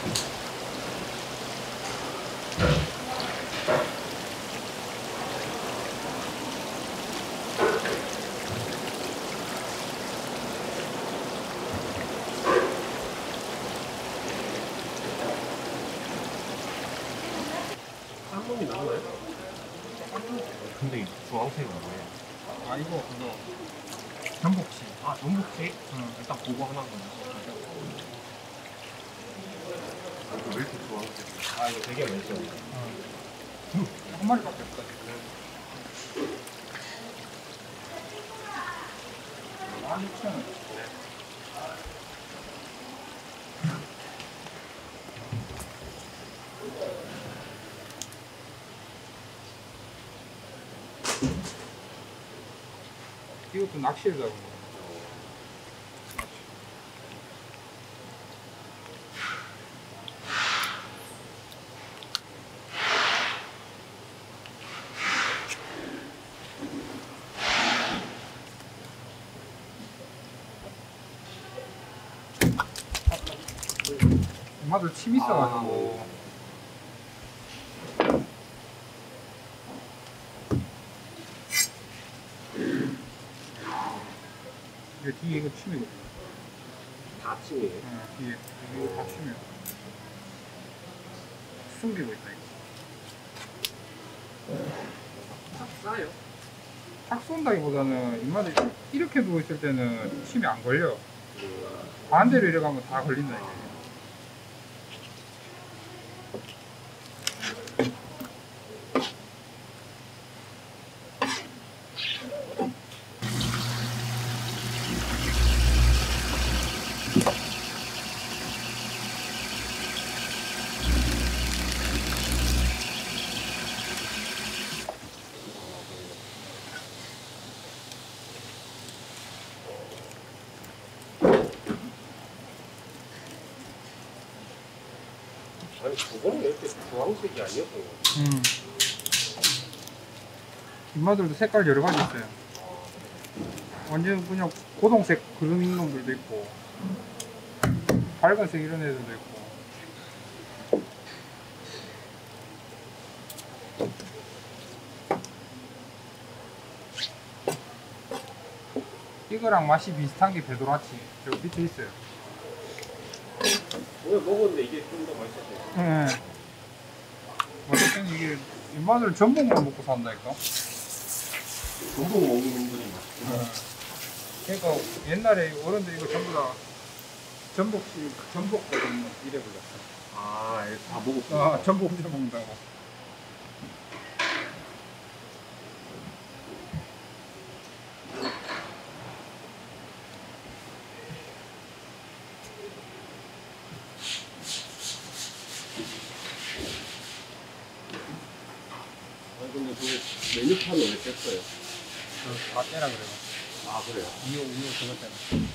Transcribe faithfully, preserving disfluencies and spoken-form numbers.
쌈놈이 나오나요? 근데 이 주황색은 뭐예요? 아 이거 그거 전복치. 아 전복치? 응. 일단 그거 하나 더. 왜 이렇게 주황색? 아 이거 되게 맛있어. 응. 한 마리밖에 없다. 만 육천 원. 이것도 낚시를 잡은 거야. 엄마들 침 있어가지고. 아, 뒤에 이거 침이거든. 다 침이에요? 응, 뒤에 이거 다 침이야. 숨기고 있다 이거. 딱 싸요? 탁 쏜다기보다는 입맛에 이렇게 누워 있을 때는 침이 안 걸려. 반대로 이래가면 다 걸린다 이게. 아니 저거는 이렇게 주황색이 아니었던 거 같아요. 음. 입마들도 색깔 여러 가지 있어요. 완전 그냥 고동색 그루밍 놈들도 있고 밝은색 이런 애들도 있고. 이거랑 맛이 비슷한 게 괴도라치. 저 밑에 있어요. 오늘 먹었는데 이게 좀 더 맛있었어요. 네. 어쨌든 이게 입마들 전복만 먹고 산다니까. 전복 먹는 분들이 맛있구나. 네. 그러니까 옛날에 어른들 이거 전부 다 전복씨 전복거든 이래 불렀어. 아, 이거 다 먹었구나. 아, 전복 혼자 먹는다고. 아 근데 그 메뉴판을 왜 뺐어요? 다 떼라 그래요. 아 그래요? 우유 우유 그거 때문에.